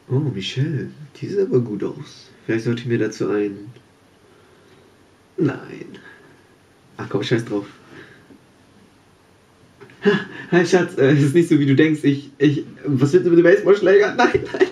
Oh, Michelle, die sieht aber gut aus. Vielleicht sollte ich mir dazu ein... Nein. Ach komm, scheiß drauf. Hi Schatz, ist nicht so wie du denkst. Was willst du mit dem Baseballschläger? Nein, nein.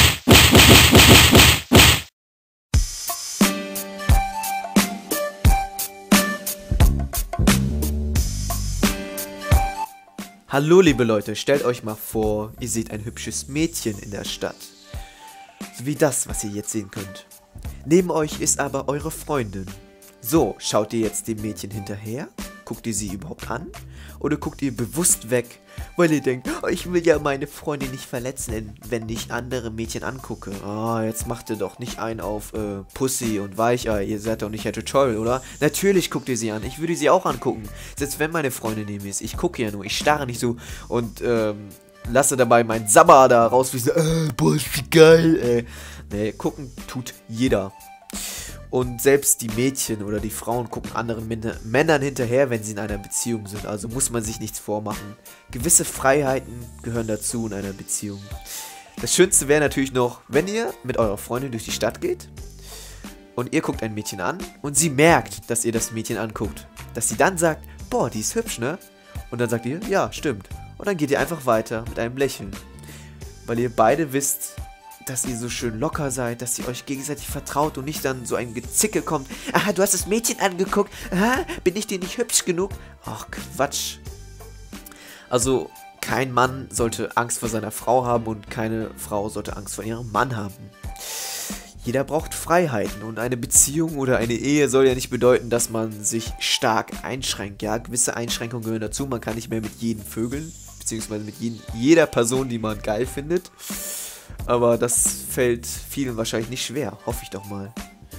Hallo liebe Leute, stellt euch mal vor, ihr seht ein hübsches Mädchen in der Stadt. So wie das, was ihr jetzt sehen könnt. Neben euch ist aber eure Freundin. So, schaut ihr jetzt dem Mädchen hinterher? Guckt ihr sie überhaupt an? Oder guckt ihr bewusst weg, weil ihr denkt, oh, ich will ja meine Freundin nicht verletzen, wenn ich andere Mädchen angucke. Oh, jetzt macht ihr doch nicht einen auf Pussy und Weichei, ihr seid doch nicht Herr Tutorial, oder? Natürlich guckt ihr sie an, ich würde sie auch angucken. Selbst wenn meine Freundin neben mir ist, ich gucke ja nur, ich starre nicht so und lasse dabei mein Sabber da rausfließen. Boah, ist wie geil, ey. Nee, gucken tut jeder. Und selbst die Mädchen oder die Frauen gucken anderen Männern hinterher, wenn sie in einer Beziehung sind. Also muss man sich nichts vormachen. Gewisse Freiheiten gehören dazu in einer Beziehung. Das Schönste wäre natürlich noch, wenn ihr mit eurer Freundin durch die Stadt geht und ihr guckt ein Mädchen an und sie merkt, dass ihr das Mädchen anguckt. Dass sie dann sagt, boah, die ist hübsch, ne? Und dann sagt ihr, ja, stimmt. Und dann geht ihr einfach weiter mit einem Lächeln. Weil ihr beide wisst, dass ihr so schön locker seid, dass ihr euch gegenseitig vertraut und nicht dann so ein Gezicke kommt. Aha, du hast das Mädchen angeguckt. Aha, bin ich dir nicht hübsch genug? Ach, Quatsch. Also, kein Mann sollte Angst vor seiner Frau haben und keine Frau sollte Angst vor ihrem Mann haben. Jeder braucht Freiheiten und eine Beziehung oder eine Ehe soll ja nicht bedeuten, dass man sich stark einschränkt. Ja, gewisse Einschränkungen gehören dazu. Man kann nicht mehr mit jedem vögeln, beziehungsweise mit jeder Person, die man geil findet. Aber das fällt vielen wahrscheinlich nicht schwer, hoffe ich doch mal.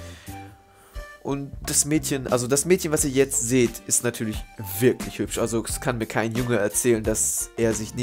Und das Mädchen, was ihr jetzt seht, ist natürlich wirklich hübsch. Also es kann mir kein Junge erzählen, dass er sie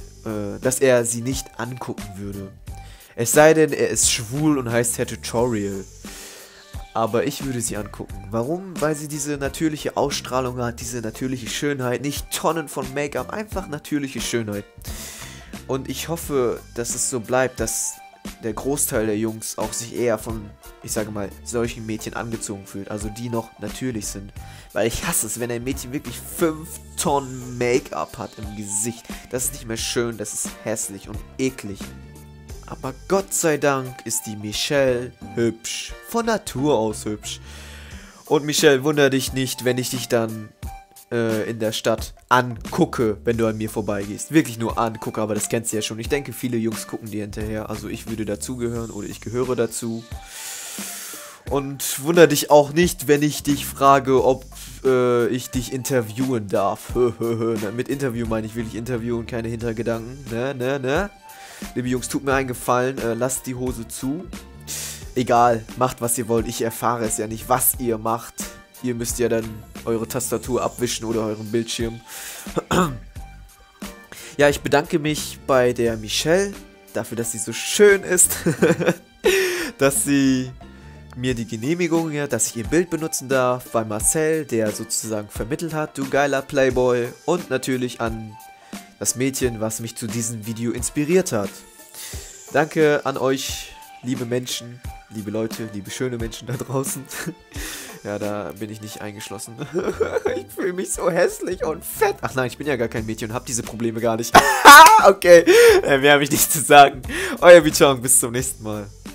nicht angucken würde. Es sei denn, er ist schwul und heißt Herr Tutorial. Aber ich würde sie angucken. Warum? Weil sie diese natürliche Ausstrahlung hat, diese natürliche Schönheit, nicht Tonnen von Make-up, einfach natürliche Schönheit. Und ich hoffe, dass es so bleibt, dass der Großteil der Jungs auch sich eher von, ich sage mal, solchen Mädchen angezogen fühlt. Also die noch natürlich sind. Weil ich hasse es, wenn ein Mädchen wirklich 5 Tonnen Make-up hat im Gesicht. Das ist nicht mehr schön, das ist hässlich und eklig. Aber Gott sei Dank ist die Michelle hübsch. Von Natur aus hübsch. Und Michelle, wundere dich nicht, wenn ich dich dann in der Stadt angucke, wenn du an mir vorbeigehst. Wirklich nur angucke, aber das kennst du ja schon. Ich denke, viele Jungs gucken dir hinterher. Also ich würde dazugehören oder ich gehöre dazu. Und wundere dich auch nicht, wenn ich dich frage, ob ich dich interviewen darf. Mit Interview meine ich wirklich Interview und keine Hintergedanken. Ne? Liebe Jungs, tut mir einen Gefallen, lasst die Hose zu. Egal, macht was ihr wollt. Ich erfahre es ja nicht, was ihr macht. Ihr müsst ja dann eure Tastatur abwischen oder euren Bildschirm. Ja, ich bedanke mich bei der Michelle dafür, dass sie so schön ist. Dass sie mir die Genehmigung, ja, dass ich ihr Bild benutzen darf. Bei Marcel, der sozusagen vermittelt hat, du geiler Playboy. Und natürlich an das Mädchen, was mich zu diesem Video inspiriert hat. Danke an euch, liebe Menschen, liebe Leute, liebe schöne Menschen da draußen. Ja, da bin ich nicht eingeschlossen. Ich fühle mich so hässlich und fett. Ach nein, ich bin ja gar kein Mädchen und habe diese Probleme gar nicht. Okay, mehr habe ich nicht zu sagen. Euer Bichong, bis zum nächsten Mal.